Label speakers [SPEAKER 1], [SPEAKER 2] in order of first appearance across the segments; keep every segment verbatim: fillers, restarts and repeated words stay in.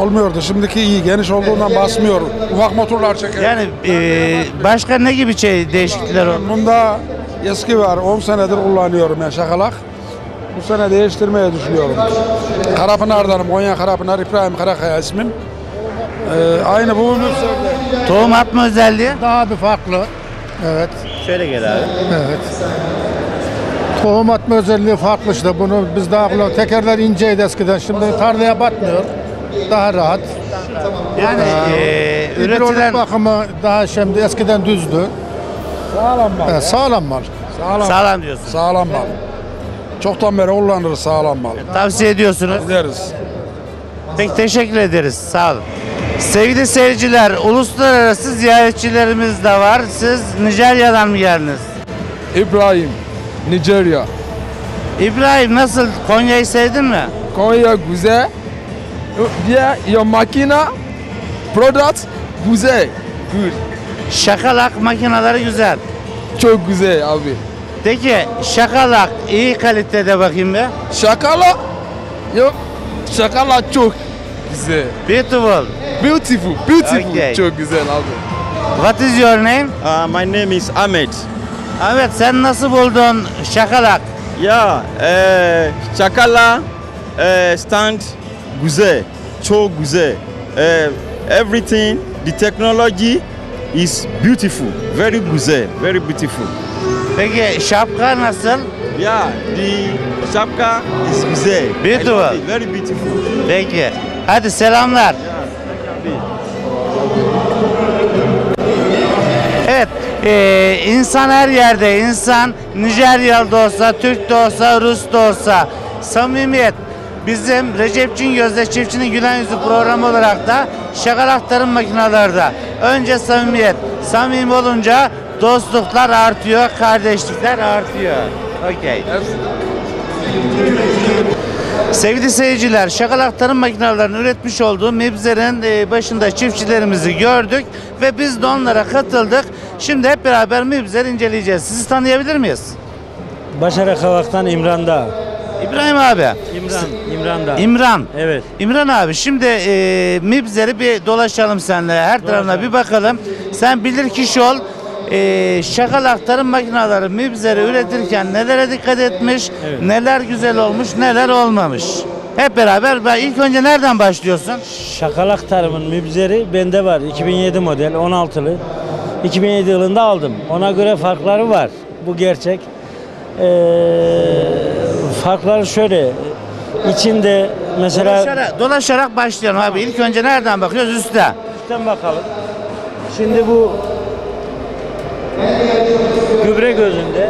[SPEAKER 1] olmuyordu. Şimdiki iyi, geniş olduğundan basmıyor. Ufak motorlar çeker.
[SPEAKER 2] Yani e, başka ne gibi şey değişiklikler oldu?
[SPEAKER 1] Bunda eski var. on senedir kullanıyorum ben şakalak. Bu sene değiştirmeyi düşünüyorum. Karapınar'danım. Konya Karapınar, İbrahim Karakaya ismim. Ee, aynı bu müfserde.
[SPEAKER 2] Tohum atma özelliği?
[SPEAKER 3] Daha bir farklı. Evet.
[SPEAKER 2] Şöyle gel abi.
[SPEAKER 3] Evet. Tohum atma özelliği farklı işte. Bunu biz daha kullan. Tekerler inceydi eskiden. Şimdi tarlaya batmıyor. Daha rahat.
[SPEAKER 2] Yani e,
[SPEAKER 3] Hidrolik
[SPEAKER 2] üretilen
[SPEAKER 3] bakımı daha şimdi eskiden düzdü.
[SPEAKER 1] Sağlam mal.
[SPEAKER 3] Evet, sağlam mal.
[SPEAKER 1] Sağlam.
[SPEAKER 2] sağlam diyorsun.
[SPEAKER 1] Sağlam mal. Çoktan beri kullanırız sağlam mal.
[SPEAKER 2] Tavsiye ediyorsunuz.
[SPEAKER 1] Gideriz.
[SPEAKER 2] Peki teşekkür ederiz. Sağ olun. Sevgili seyirciler, uluslararası ziyaretçilerimiz de var. Siz Nijerya'dan mı geldiniz?
[SPEAKER 4] İbrahim, Nijerya.
[SPEAKER 2] İbrahim nasıl? Konya'yı sevdin mi?
[SPEAKER 4] Konya güzel. Yeah, your makina product güzel. Good.
[SPEAKER 2] Şakalak makineleri güzel.
[SPEAKER 4] Çok güzel abi.
[SPEAKER 2] Peki şakalak iyi kalitede bakayım be.
[SPEAKER 4] Şakala yok. Şakala çok güzel.
[SPEAKER 2] Beautiful.
[SPEAKER 4] Beautiful, beautiful.
[SPEAKER 2] Okay.
[SPEAKER 4] Çok güzel abi.
[SPEAKER 2] What is your name?
[SPEAKER 5] Uh, my name is Ahmed.
[SPEAKER 2] Ahmet sen nasıl buldun şakalak?
[SPEAKER 5] Yeah, uh, Chakala uh, stand güzel, çok güzel. Uh, everything, the technology is beautiful, very güzel, very beautiful.
[SPEAKER 2] Peki şapka nasıl?
[SPEAKER 5] Yeah, the şapka is güzel.
[SPEAKER 2] Beautiful.
[SPEAKER 5] I love it, very beautiful.
[SPEAKER 2] Peki. Hadi selamlar. Evet, e, insan her yerde, insan Nijeryalı da olsa, Türk de olsa, Rus da olsa samimiyet. Bizim Recep Cingöz'de Çiftçinin Gülen Yüzü programı olarak da şakalak tarım makinalarda önce samimiyet, samimi olunca dostluklar artıyor, kardeşlikler artıyor. Okey. Sevgili seyirciler, şakalak tarım makinelerinin üretmiş olduğu Mibzer'in başında çiftçilerimizi gördük ve biz de onlara katıldık. Şimdi hep beraber Mibzer inceleyeceğiz. Sizi tanıyabilir miyiz?
[SPEAKER 6] Başara Kavak'tan İmran'da.
[SPEAKER 2] İbrahim abi.
[SPEAKER 6] İmran, İmran'da.
[SPEAKER 2] İmran.
[SPEAKER 6] Evet.
[SPEAKER 2] İmran abi şimdi e, Mibzer'i bir dolaşalım seninle. Her tarafına bir bakalım. Sen bilir kişi ol. E, şakalak tarım makineleri Mibzer'i üretirken nelere dikkat etmiş,
[SPEAKER 6] Evet.
[SPEAKER 2] neler güzel olmuş, neler olmamış. Hep beraber ben ilk önce nereden başlıyorsun?
[SPEAKER 6] Şakalak tarımın mübzeri bende var. iki bin yedi model, on altılı. iki bin yedi yılında aldım. Ona göre farkları var. Bu gerçek. Ee, farkları şöyle. İçinde mesela...
[SPEAKER 2] Dolaşarak, dolaşarak başlayalım abi. İlk önce nereden bakıyoruz? Üste.
[SPEAKER 6] Üstten bakalım. Şimdi bu gübre gözünde.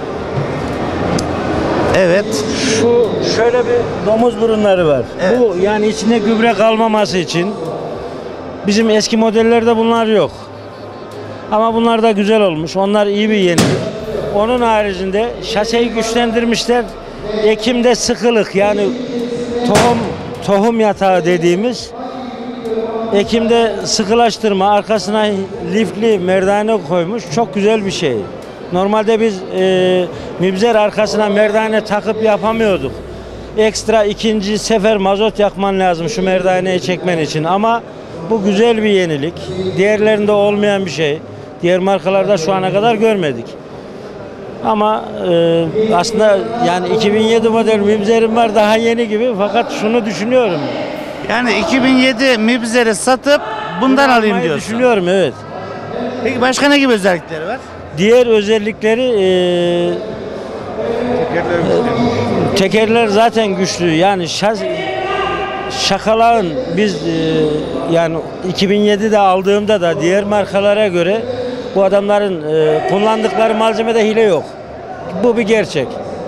[SPEAKER 2] Evet.
[SPEAKER 6] Şu şöyle bir domuz burunları var.
[SPEAKER 2] Evet.
[SPEAKER 6] Bu yani içinde gübre kalmaması için. Bizim eski modellerde bunlar yok. Ama bunlar da güzel olmuş. Onlar iyi bir yenilik. Onun haricinde şaseyi güçlendirmişler. Ekimde sıkılık yani tohum tohum yatağı dediğimiz ekimde sıkılaştırma, arkasına lifli merdane koymuş. Çok güzel bir şey. Normalde biz e, Mibzer arkasına merdane takıp yapamıyorduk. Ekstra ikinci sefer mazot yakman lazım şu merdaneyi çekmen için. Ama bu güzel bir yenilik. Diğerlerinde olmayan bir şey. Diğer markalarda şu ana kadar görmedik. Ama e, aslında yani iki bin yedi model Mibzer'im var daha yeni gibi. Fakat şunu düşünüyorum.
[SPEAKER 2] Yani iki bin yedi Mibzer'i satıp bundan
[SPEAKER 6] Bunu
[SPEAKER 2] alayım
[SPEAKER 6] almayı
[SPEAKER 2] diyorsun.
[SPEAKER 6] Düşünüyorum evet.
[SPEAKER 2] Peki başka ne gibi özellikleri var?
[SPEAKER 6] Diğer özellikleri e, tekerler zaten güçlü. Yani şaz, şakalağın biz e, yani iki bin yedide aldığımda da diğer markalara göre bu adamların e, kullandıkları malzemede hile yok. Bu bir gerçek.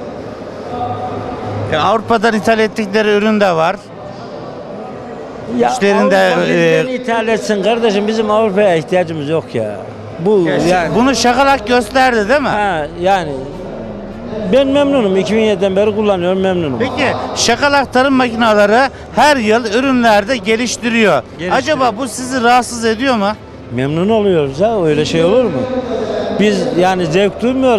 [SPEAKER 2] E, Avrupa'dan ithal ettikleri ürün de var.
[SPEAKER 6] Ya
[SPEAKER 2] İşlerinde,
[SPEAKER 6] Avrupa
[SPEAKER 2] e,
[SPEAKER 6] bizden ithal etsin kardeşim, bizim Avrupa'ya ihtiyacımız yok ya. Bu yani.
[SPEAKER 2] Bunu şakalak gösterdi değil mi?
[SPEAKER 6] Ha, yani ben memnunum. iki bin yediden beri kullanıyorum, memnunum.
[SPEAKER 2] Peki şakalak tarım makineleri her yıl ürünlerde geliştiriyor.
[SPEAKER 6] Geliştiriyor.
[SPEAKER 2] Acaba bu sizi rahatsız ediyor mu?
[SPEAKER 6] Memnun oluyoruz ha, öyle şey olur mu? Biz yani zevk duymuyoruz.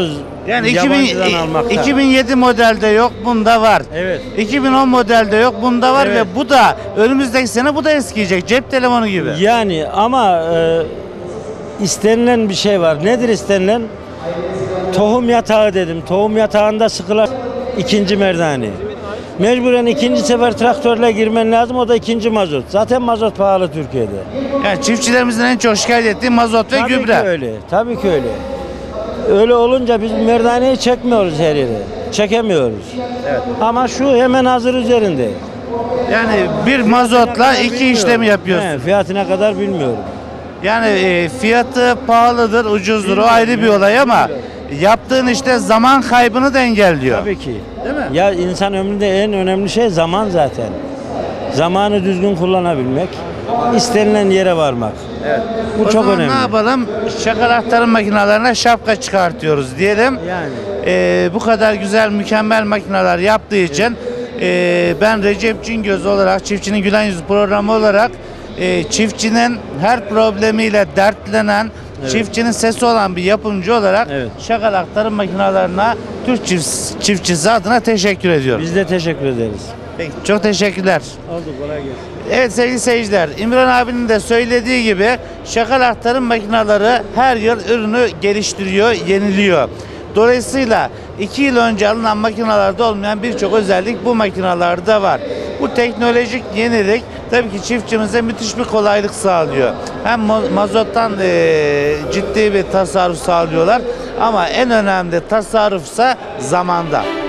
[SPEAKER 2] Yani iki bin,
[SPEAKER 6] yabancıdan almakta.
[SPEAKER 2] iki bin yedi modelde yok, bunda var.
[SPEAKER 6] Evet.
[SPEAKER 2] iki bin on modelde yok, bunda var
[SPEAKER 6] Evet.
[SPEAKER 2] ve bu da önümüzdeki sene bu da eskiyecek. Cep telefonu gibi.
[SPEAKER 6] Yani ama e, istenilen bir şey var. Nedir istenilen? Tohum yatağı dedim. Tohum yatağında sıkılan ikinci merdane. Mecburen ikinci sefer traktörle girmen lazım. O da ikinci mazot. Zaten mazot pahalı Türkiye'de.
[SPEAKER 2] Yani çiftçilerimizin en çok şikayet ettiği mazot ve
[SPEAKER 6] Tabii
[SPEAKER 2] gübre.
[SPEAKER 6] ki öyle. Tabii ki öyle. Öyle olunca biz merdaneyi çekmiyoruz her yere. Çekemiyoruz. Evet. Ama şu hemen hazır üzerinde.
[SPEAKER 2] Yani bir mazotla iki
[SPEAKER 6] Bilmiyorum.
[SPEAKER 2] işlemi yapıyorsun.
[SPEAKER 6] He, fiyatına kadar bilmiyorum.
[SPEAKER 2] Yani e, fiyatı pahalıdır, ucuzdur, o ayrı bir olay ama yaptığın işte zaman kaybını da engelliyor.
[SPEAKER 6] Tabii ki.
[SPEAKER 2] Değil mi?
[SPEAKER 6] Ya insan ömründe en önemli şey zaman zaten. Zamanı düzgün kullanabilmek, istenilen yere varmak. Evet. Bu
[SPEAKER 2] O
[SPEAKER 6] çok
[SPEAKER 2] zaman
[SPEAKER 6] önemli.
[SPEAKER 2] ne yapalım? Şakal aktarım makinelerine şapka çıkartıyoruz diyelim.
[SPEAKER 6] Yani.
[SPEAKER 2] Ee, bu kadar güzel, mükemmel makineler yaptığı için e, ben Recep Cingöz olarak, Çiftçinin Gülen Yüzü programı olarak e, çiftçinin her problemiyle dertlenen, çiftçinin sesi olan bir yapımcı olarak
[SPEAKER 6] Evet.
[SPEAKER 2] şakal aktarım makinelerine Türk çift- çiftçisi adına teşekkür ediyorum.
[SPEAKER 6] Biz de teşekkür ederiz.
[SPEAKER 2] Peki, çok teşekkürler.
[SPEAKER 6] Oldu, kolay gelsin.
[SPEAKER 2] Evet sevgili seyirciler, İmran abinin de söylediği gibi şakal aktarım makineleri her yıl ürünü geliştiriyor, yeniliyor. Dolayısıyla iki yıl önce alınan makinelerde olmayan birçok özellik bu makinelerde var. Bu teknolojik yenilik tabii ki çiftçimize müthiş bir kolaylık sağlıyor. Hem mo- mazottan eee, ciddi bir tasarruf sağlıyorlar ama en önemli tasarrufsa zamanda.